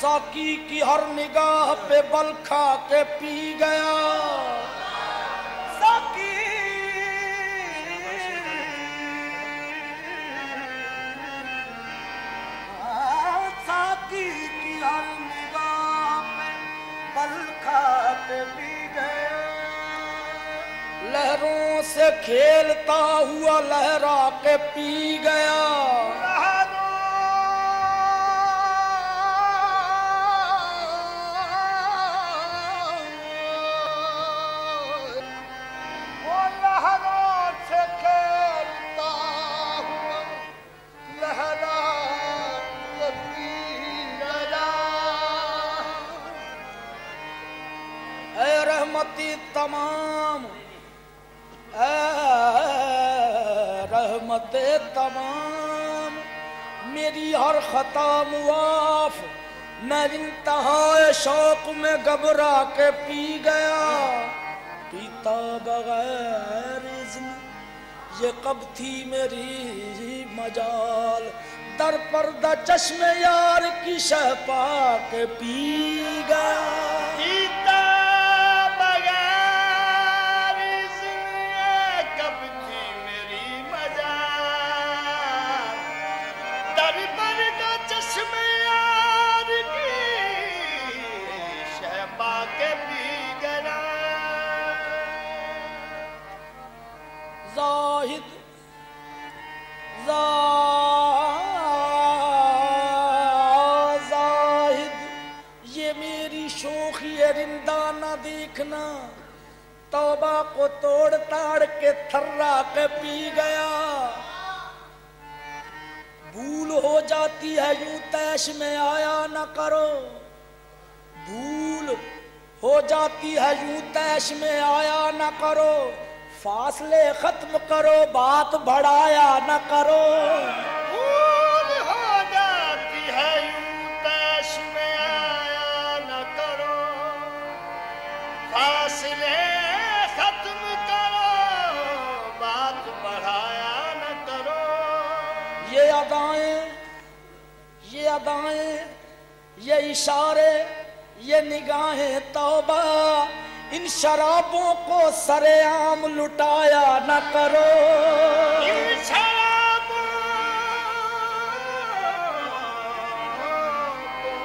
साकी की हर निगाह पे बल खा के पी गया। साकी साकी की हर निगाह पे बल खा के पी गया। लहरों से खेलता हुआ लहरा के पी गया। तमाम रहमते तमाम मेरी हर खता मुआफ, मैं इंतहाए शौक में घबरा के पी गया। पीता बगैर इज़्न ये कब थी मेरी मजाल, दर पर्दा चश्मे यार की शह पा के पी गया। ज़ाहिद ये मेरी शोखी रिंदा न देखना, तौबा को तोड़ ताड़ के थर्रा के पी गया। भूल हो जाती है यूं तैश में आया न करो, भूल हो जाती है यूं तैश में आया न करो, फासले खत्म करो बात बढ़ाया न करो। भूल हो जाती है यूं तैश में आया न करो, फासले खत्म करो बात बढ़ाया न करो। ये अदाएं ये इशारे ये निगाहें तौबा, इन शराबों को सरेआम लुटाया न करो। इन शराबों को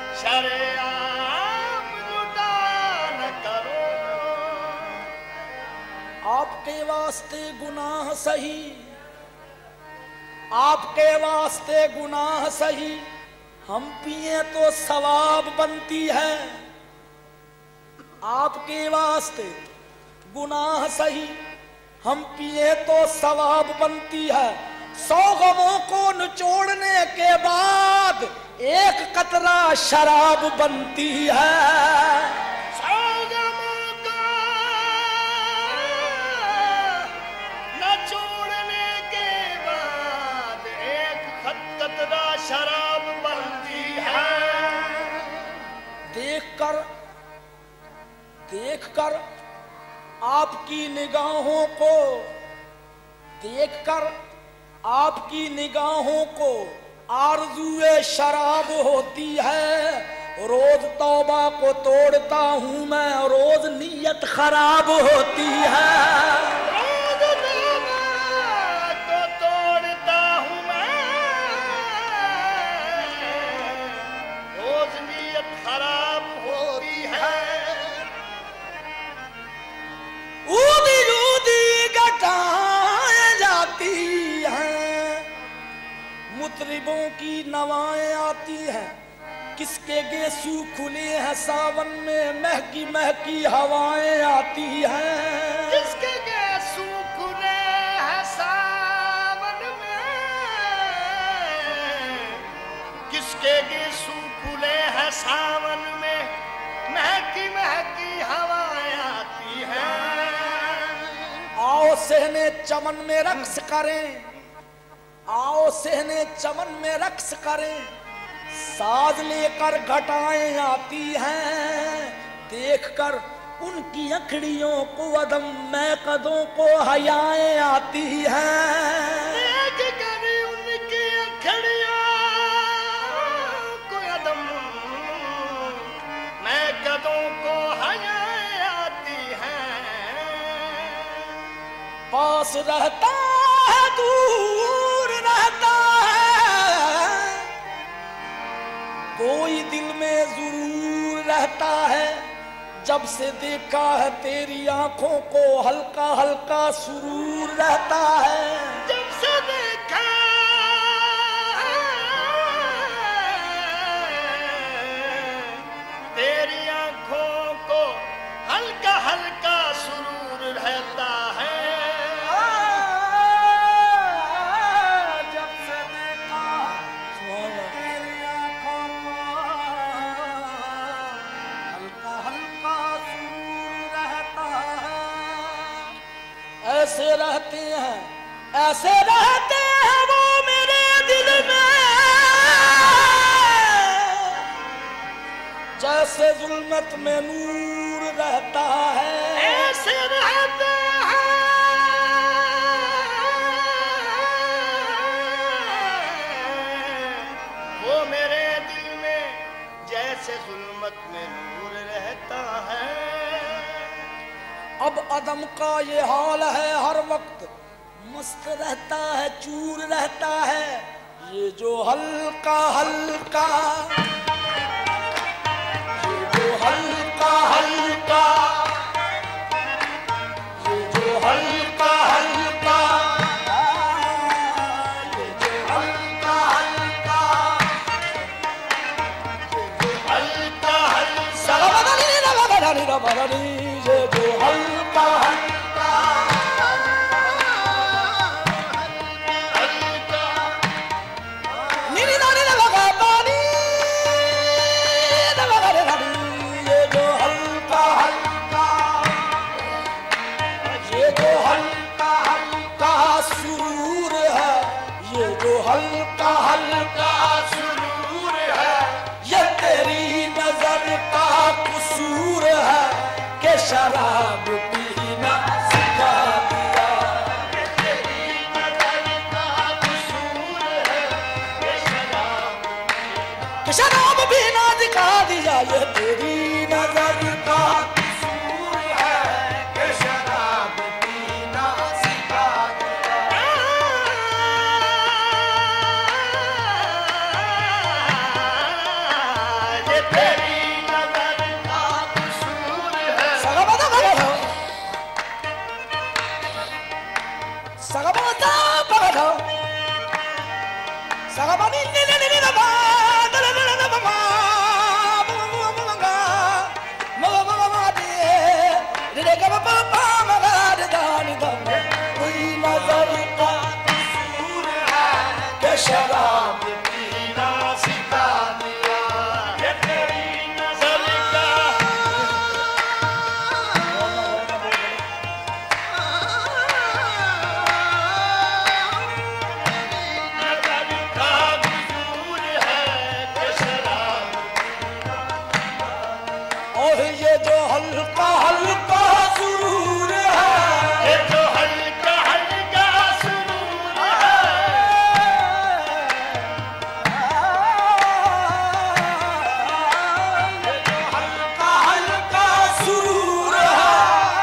सरेआम लुटाया न करो। आपके वास्ते गुनाह सही, आपके वास्ते गुनाह सही, हम पिए तो सवाब बनती है। आपके वास्ते गुनाह सही, हम पिए तो सवाब बनती है। 100 गमों को निचोड़ने के बाद एक कतरा शराब बनती है। 100 गमों को निचोड़ने के बाद एक कतरा शराब बनती है। देखकर आपकी निगाहों को, देखकर आपकी निगाहों को आरज़ूए शराब होती है। रोज तौबा को तोड़ता हूँ मैं, रोज नीयत खराब होती है। मुतरिबों की नवाएं आती हैं, किसके गेसू खुले हैं सावन में, महकी महकी हवाएं आती हैं। किसके गेसू खुले हैं सावन में, किसके गेसू खुले हैं सावन में, महकी महकी हवाएं आती हैं। आओ सहने चमन में रक्स करें, आओ सहने चमन में रक्स करें, साज लेकर घटाएं आती हैं। देखकर उनकी अखड़ियों को अदम में कदों को हयाएं आती हैं। देखकर उनकी अखड़ियों को अदम कहता है दूर रहता है, कोई दिल में जरूर रहता है। जब से देखा है तेरी आंखों को हल्का हल्का सुरूर रहता है। जब से देखा तेरी आंखों को हल्का हल्का सुरूर रहता है। जब से देखा तेरी आंखों को हल्का हल्का सुरूर रहता है। ऐसे रहते हैं वो मेरे दिल में, जैसे जुल्मत में नूर रहता है। ऐसे रहते हैं वो मेरे दिल में, जैसे जुल्मत में नूर रहता है। अब अदम का ये हाल है, हर वक्त मस्त रहता है, चूर रहता है। ये जो हल्का हल्का, ये जो हल्का हल्का, ये जो हल्का हल्का, ये जो हल्का हल्का, ये जो हल्का हल्का, ये जो हल्का हल्का, नीली नानी लगा पानी, ये जो हल्का हल्का, ये जो हल्का हल्का सुरूर है, ये जो हल्का हल्का सुरूर है। ये तेरी नजर का कसूर है कि शराब पीना सिखा दिया। ये तेरी नजर का कसूर है कि शराब पीना सिखा दिया। ये तेरी नजर का कसूर है कि शराब पीना सिखा दिया। ये तेरी नजर का कसूर है। शराब पीना सिखा दिया। ये तेरी नजर का नजर का कसूर है कि शराब। और ये जो हल्का हल्का सुरूर है, ये जो हल्का हल्का सुरूर है। ये जो हल्का हल्का सुरूर है।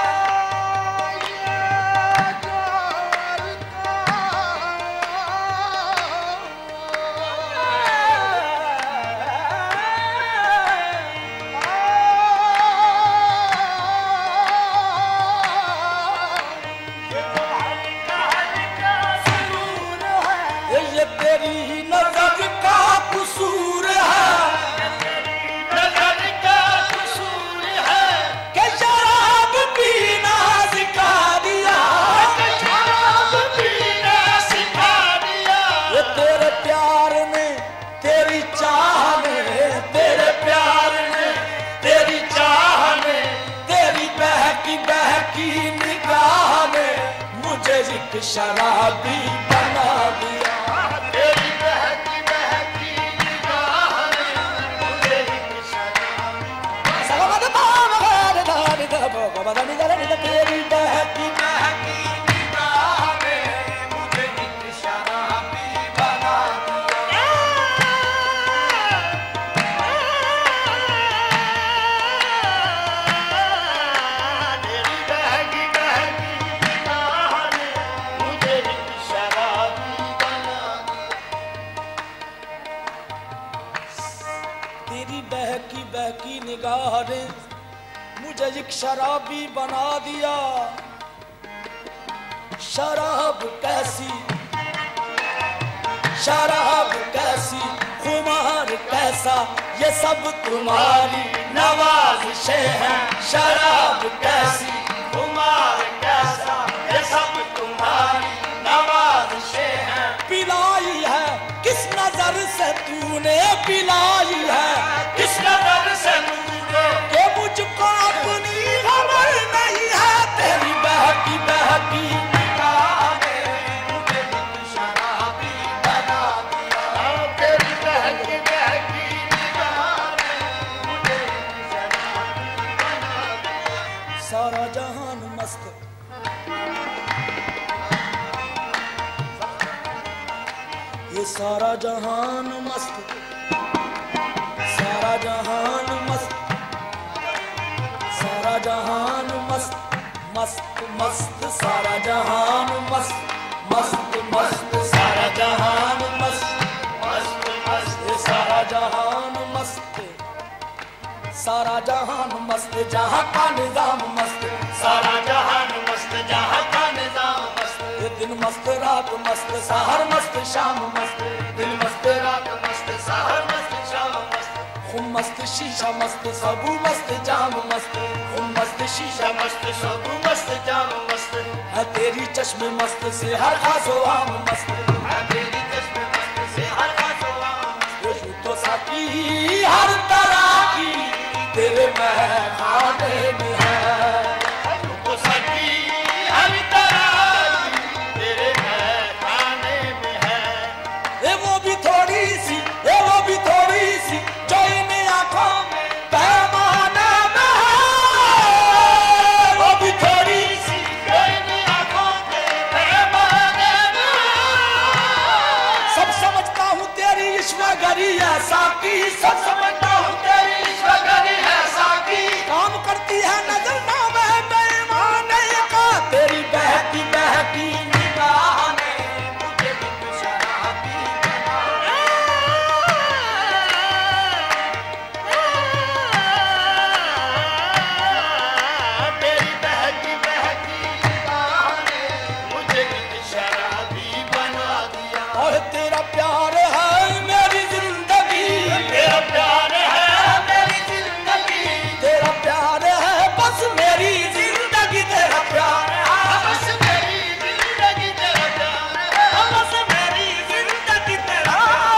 ये तेरी नजर का कसूर है, नजर का कसूर है कि शराब पीना सिखा दिया। शराब पीना सिखा दिया। ये तेरे प्यार ने, तेरी चाह ने, तेरे प्यार ने, तेरी चाह ने, तेरी बहकी बहकी निगाह ने मुझे एक शराबी बना दिया। तेरी बहकी एक शराबी बना दिया। शराब कैसी, शराब कैसी, खुमार कैसा, ये सब तुम्हारी नवाज़िशें हैं। शराब कैसी, खुमार कैसा, ये सब तुम्हारी नवाज़िशें हैं। पिलाई है किस नजर से तूने पिलाई है, किस नजर से तूने, ये मुझको अपनी खबर नहीं है। तेरी बहकी बहकी निगाह ने मुझे शराबी बना दिया। तेरी बहकी बहकी निगाह ने मुझे शराबी बना दिया। सारा जहान मस्त, ये सारा जहान मस्त, सारा जहान मस्त, सारा जहान मस्त, मस्त मस्त, सारा जहान मस्त, मस्त मस्त, सारा जहान मस्त, मस्त मस्त, सारा जहान मस्त, सारा जहान मस्त, जहां का निजाम मस्त, सारा जहान मस्त, जहां का निजाम मस्त। दिन मस्त रात मस्त, सहर मस्त शाम मस्त, दिन मस्त रात मस्त, सहर मस्त शाम मस्त। खुम मस्त शीशा मस्त, सबू मस्त जाम मस्त, खुम मस्त शीशा मस्त, सबू मस्त जाम मस्त। है तेरी चश्मे मस्त से हर खासो आम मस्त, है तेरी चश्मे मस्त से हर खासो आम मस्त। तो साकी हर तरह की तेरे महखाने में है। तो साकी हर तरह की तेरे महखाने में है। ये वो भी थोड़ी सी, ये वो भी थोड़ी सी, जो इन आंखों में पैमाने में है। वो भी थोड़ी सी, जो इन आंखों के पैमाने में है। सब समझता हूँ तेरी ईश्वरी है साकी, सब समझता हूँ तेरी ईश्वरी है साकी। काम करती है नजर ना मैं बेईमाने का, तेरी बहकी बहकी निगाह ने मुझे भी शराबी बना। तेरी बहकी बहकी निगाह ने मुझे भी शराबी बना दिया। और तेरा प्यार है मेरी जिंदगी, तेरा प्यार है मेरी जिंदगी, तेरा प्यार है बस मेरी जिंदगी, तेरा प्यार है बस मेरी जिंदगी, तेरा प्यार है बस मेरी जिंदगी, तेरा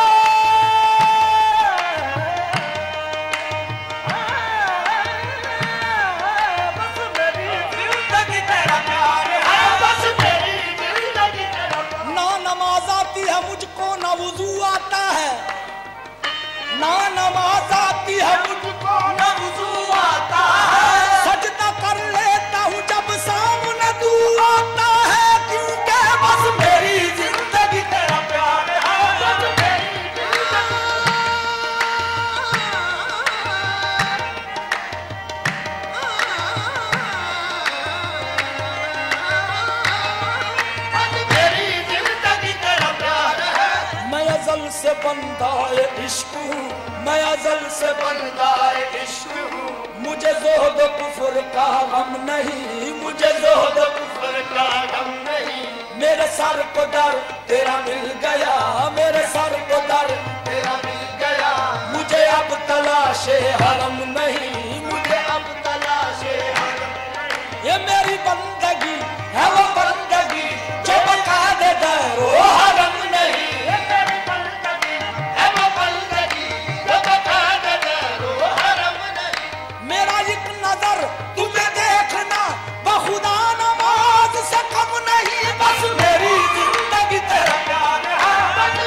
बस मेरी जिंदगी, तेरा प्यार है बस मेरी जिंदगी, तेरा। ना नमाज आती है मुझको ना वुजू आता है, ना नमाज आती है मुझको ना वुजू आता है। सजदा कर लेता हूँ जब सामने तू आता है, क्योंकि बस मेरी जिंदगी तेरा प्यार है, बस मेरी जिंदगी। बस मेरी जिंदगी तेरा प्यार है। मैं अज़ल से बंदा इश्क हूँ, मैं अज़ल से बंदा इश्क हूँ। मुझे ज़ोहद कुफ्र का गम नहीं, मुझे ज़ोहद कुफ्र का गम नहीं। मेरे सर को दर तेरा मिल गया, मेरे सर को दर तेरा मिल गया। मुझे अब तलाशे हरम नहीं, मुझे अब तलाशे हरम नहीं। ये मेरी बंदगी है वो बंदगी जो बता दे दरो हरम नहीं। ये मेरी बंदगी है वो बंदगी जो बता दे दरो हरम नहीं। मेरा एक नजर तुम्हें देखना बखुदा नमाज से कम नहीं, बस मेरी जिंदगी तेरा प्यार है, बस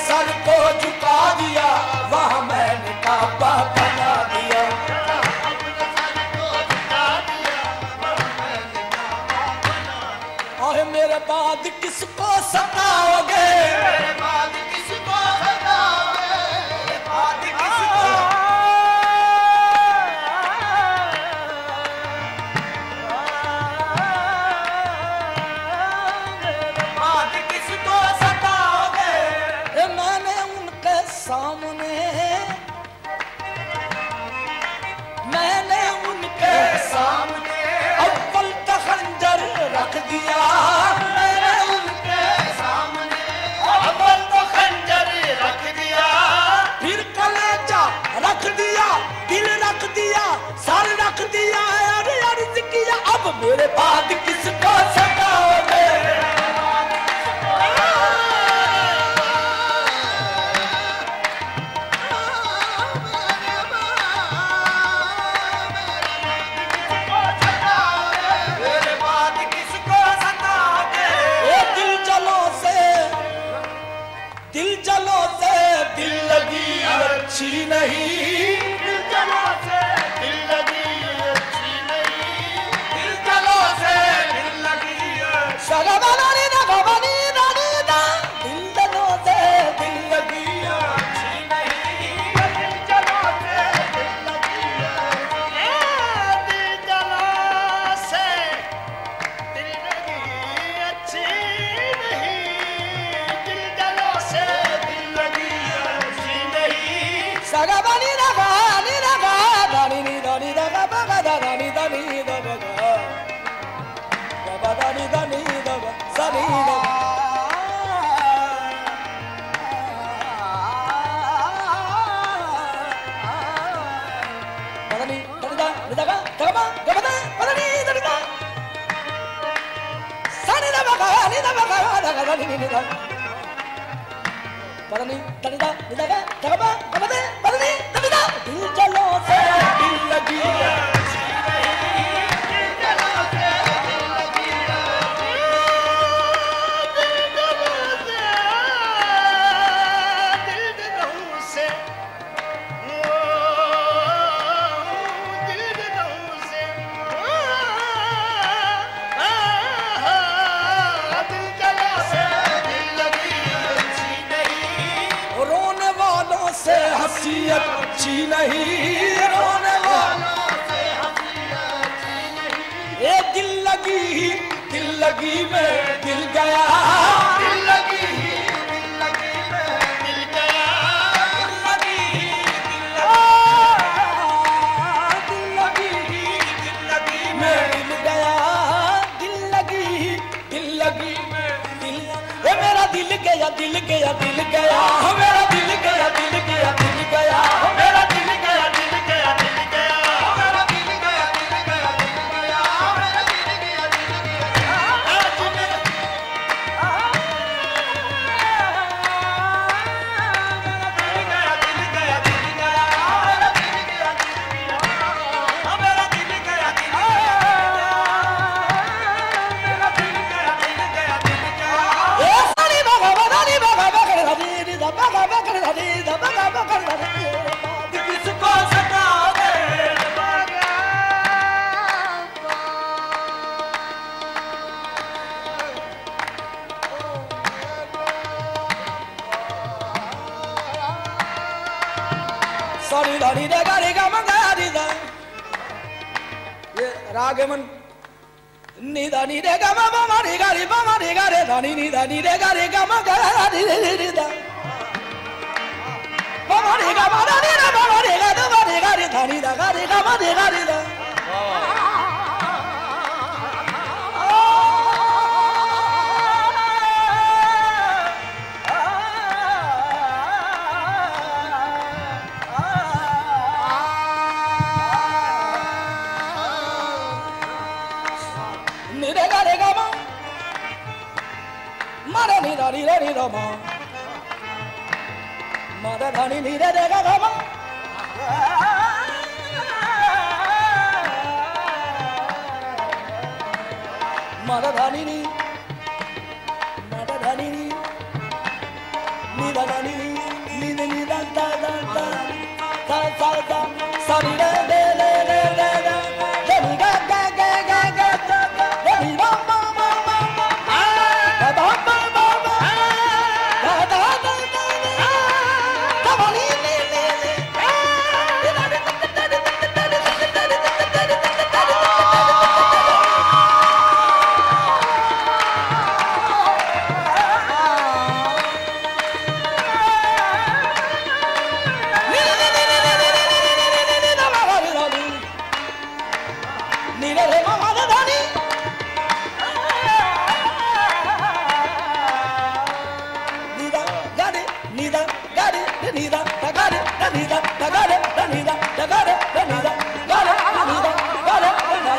सर को झुका दिया, वहां मैंने काबा बना दिया। और मेरे बाद किसको सताओगे, मेरे बाद किसको सताओगे, मेरे बाद किसको, बाद किसको सताओगे। मैंने उनके सामने, मैंने उनके सामने अव्वल का खंजर रख दिया, मैंने उनके सामने अव्वल का खंजर रख दिया। फिर कलेजा रख दिया, दिल रख दिया, सर रख दिया, और अर्ज किया अब मेरे बाद किसको सताओगे। दिल लगी अच्छी नहीं, दिल जलो से दिल लगी अच्छी नहीं, दिल जलो से दिल लगी सगवानी ना भवानी रानी दा, दिल जलो से दिल लगी अच्छी नहीं, दिल जलो से दिल लगी, दिल जलो से दिल लगी अच्छी नहीं, दिल जलो से सगवानी ना गानी ना गा दानी नी दानी दा गा बा गा दानी दानी दा बा गा बा दानी दानी दा बा सनी दा दानी दानी दा दा गा गा बा गा बा दानी दानी दा सनी दा बा गा नी दा बा गा दा गा दानी नी दा पढ़नी तनिदा निदागा तगबा गबदे पढ़नी तनिदा दिल चलो से दिल लगी अच्छी नहीं, दिल चलो से दिल लगी, दिल चलो से दिल से दिल चलो से दिल लगी अच्छी नहीं, रोने वालों से हंसियत अच्छी नहीं, रोने वालों से हंसियत अच्छी नहीं। ये दिल लगी में दिल गया, दिल लगी में दिल गया, दिल लगी में दिल गया, दिल लगी में दिल, ये मेरा दिल गया दिल गया दिल गया, मेरा दिल गया दिल गया दिल गया, मेरा दिल गया दिल गया दिल गया, मेरा दिल गया दिल गया दिल गया, मेरा दिल गया दिल गया, आज मेरा दिल गया दिल गया दिल गया, मेरा दिल गया दिल गया, मेरा दिल गया दिल गया, मेरा दिल गया दिल गया दिल गया। ए सारी बाबा दानी बाबा बकर हदी दा बाबा बकर हदी दा बाबा बकर हदी किसको सताओगे बाबा। सारी दानी रे गारी गा मंगारी दा, ये राग मन नी दानी रे गा मा मारी गारी मा मारी गारे दानी नी दानी रे गारी गा मंगारी रे दा मा मारी गा मा दानी रे मा मारी गा दा मारी गारी दानी दा गारी गा मा दे गारी दा। रे रे मा मा दा धानी नी रे रे गा गा मा मा दा धानी नी मा दा धानी नी नी दा धानी नी धीरे रे मामा रे धानी नीदा गाड़ी नीदा गाड़ी नीदा गाड़ी नीदा गाड़ी नीदा गाड़ी नीदा गाड़ी नीदा गाड़ी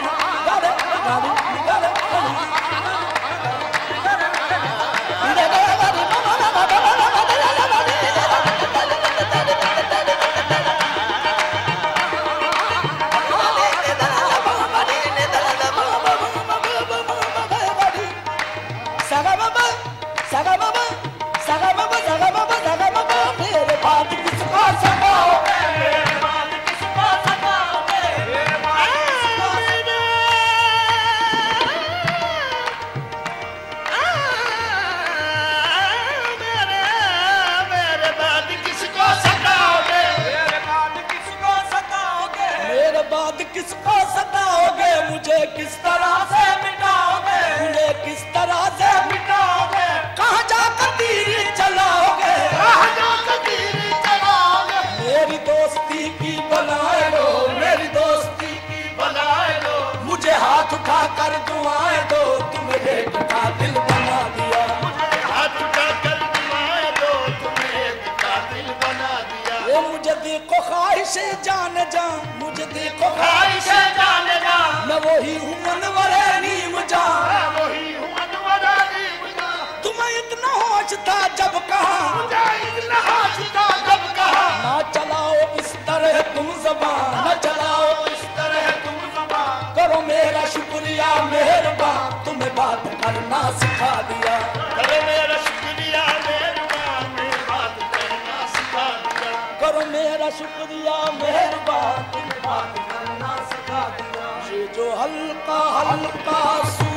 किसको सताओगे, मुझे किस तरह से मिटाओगे, मुझे किस तरह से मिटाओगे, कहाँ जाकर तीर चलाओगे, कहाँ जाकर तीर चलाओगे, मेरी दोस्ती की बनाए लो, मेरी दोस्ती की बनाए लो, मुझे हाथ उठा कर दुआएं दो, तुम्हें एक कातिल बना दिया, मुझे हाथ उठा कर दुआएं दो, तुम्हें एक कातिल बना दिया, वो मुझे देखो ख्वाहिशे जाने जा, मुझे देखो ख्वाहिशे जाने जा, मैं वही हूँ मनवरे नीम जा, वही हूँ मनवरे नीम जा, तुम्हें इतना होश था जब कहा, मुझे इतना होश था जब कहा, ना चलाओ इस तरह तुम ज़बान, ना चलाओ इस तरह तुम ज़बान, करो मेरा शुक्रिया मेहरबान, तुम्हें बात करना सिखा दिया, करो मेरा शुक्रिया मेहरबान, तुम्हें बात करना सिखा दिया, करो मेरा शुक्रिया मेहरबान, तुम्हें बात करना सिखा दिया, ये जो हल्का हल्का